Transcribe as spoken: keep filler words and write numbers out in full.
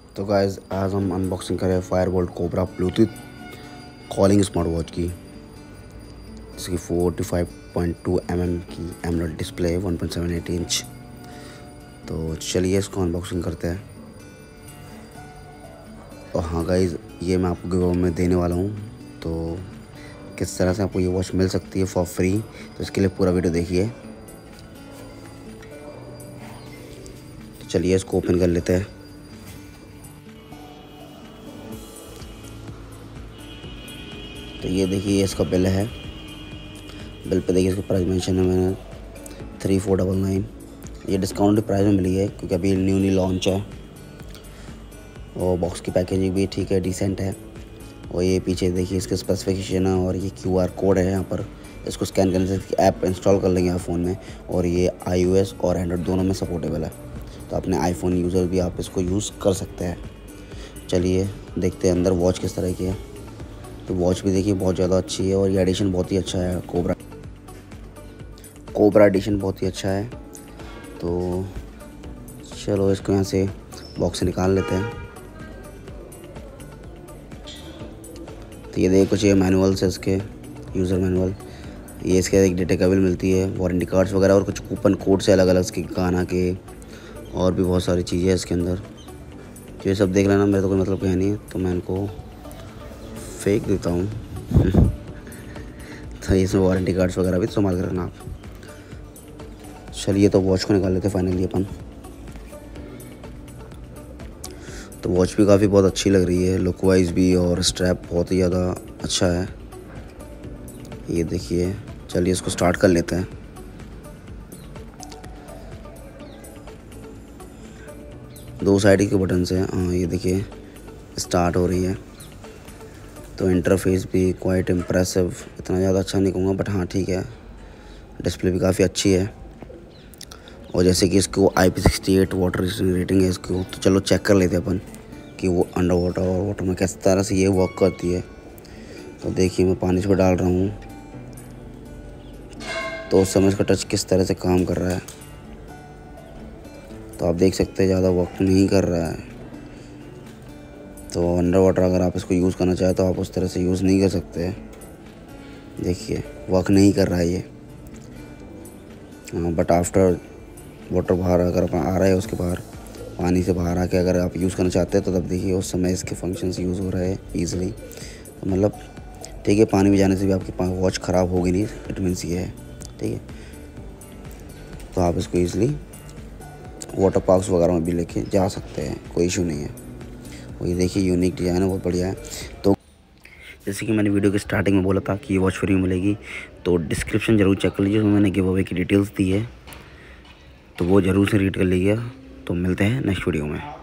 तो गाइस आज हम अनबॉक्सिंग करें Fire-Boltt Cobra Bluetooth calling smart watch की, जिसकी forty five point two M M की AMOLED display one point seven eight inch. तो चलिए इसको अनबॉक्सिंग करते हैं। और हाँ गाइस, ये मैं आपको गिव अवे में देने वाला हूँ, तो किस तरह से आपको ये वॉच मिल सकती है फॉर फ्री, तो इसके लिए पूरा वीडियो देखिए। तो चलिए इसको ओपन कर लेते हैं। तो ये देखिए इसका बिल है। बिल पे देखिए इसका प्राइस मेंशन है मैंने थ्री फोर डबल नाइन। ये डिस्काउंट प्राइस में मिली है क्योंकि अभी न्यूली लॉन्च है। और बॉक्स की पैकेजिंग भी ठीक है, डिसेंट है। और ये पीछे देखिए इसके स्पेसिफिकेशन है और ये क्यू आर कोड है यहाँ पर। इसको स्कैन करने से ऐप इंस्टॉल कर लेंगे आप फ़ोन में। और ये आईओएस और एंड्रॉइड दोनों में सपोर्टेबल है, तो अपने आईफोन यूज़र भी आप इसको यूज़ कर सकते हैं। चलिए देखते हैं अंदर वॉच किस तरह की है। तो वॉच भी देखिए बहुत ज़्यादा अच्छी है और ये एडिशन बहुत ही अच्छा है। कोबरा कोबरा एडिशन बहुत ही अच्छा है। तो चलो इसको यहाँ से बॉक्स से निकाल लेते हैं। तो ये देखिए कुछ ये मैनुअल्स है इसके, यूज़र मैनुअल। ये इसके एक डेटा केबल मिलती है, वारंटी कार्ड्स वगैरह और कुछ कूपन कोड से अलग अलग इसके गाना के और भी बहुत सारी चीज़ें हैं इसके अंदर। तो ये सब देख लेना, मेरा तो कोई मतलब क्या नहीं है, तो मैं इनको फेंक देता हूँ। तो इसमें वारंटी कार्ड्स वगैरह भी संभाल कर रखना आप। चलिए तो वॉच को निकाल लेते फाइनली अपन। तो वॉच भी काफ़ी बहुत अच्छी लग रही है लुक वाइज भी, और स्ट्रैप बहुत ही ज़्यादा अच्छा है। ये देखिए, चलिए इसको स्टार्ट कर लेते हैं। दो साइड के बटन से, हाँ ये देखिए स्टार्ट हो रही है। तो इंटरफेस भी क्वाइट इम्प्रेसिव, इतना ज़्यादा अच्छा नहीं कहूँगा बट हाँ ठीक है। डिस्प्ले भी काफ़ी अच्छी है। और जैसे कि इसको I P sixty eight water rating है इसको, तो चलो चेक कर लेते हैं अपन कि वो अंडर वाटर और वाटर में किस तरह से ये वर्क करती है। तो देखिए मैं पानी इसमें डाल रहा हूँ, तो उस समय इसका टच किस तरह से काम कर रहा है। तो आप देख सकते हैं ज़्यादा वर्क नहीं कर रहा है। तो अंडर वाटर अगर आप इसको यूज़ करना चाहें तो आप उस तरह से यूज़ नहीं कर सकते। देखिए वर्क नहीं कर रहा है ये। हाँ, बट आफ्टर वाटर बाहर अगर अपन आ रहा है, उसके बाहर पानी से बाहर आके अगर आप यूज़ करना चाहते हैं तो तब देखिए उस समय इसके फंक्शंस यूज़ हो रहे हैं ईज़िली। तो मतलब ठीक है, पानी में जाने से भी आपकी वॉच ख़राब होगी नहीं, इट मीन्स ये है ठीक है। तो आप इसको ईज़िली वाटर पार्क्स वगैरह में भी लेके जा सकते हैं, कोई इशू नहीं है। और ये देखिए यूनिक डिज़ाइन है, बहुत बढ़िया है। तो जैसे कि मैंने वीडियो के स्टार्टिंग में बोला था कि ये वॉच फ्री में मिलेगी, तो डिस्क्रिप्शन ज़रूर चेक कर लीजिए, उसमें मैंने गिव अवे की डिटेल्स दी है, तो वो ज़रूर से रीड कर लीजिएगा। तो मिलते हैं नेक्स्ट वीडियो में।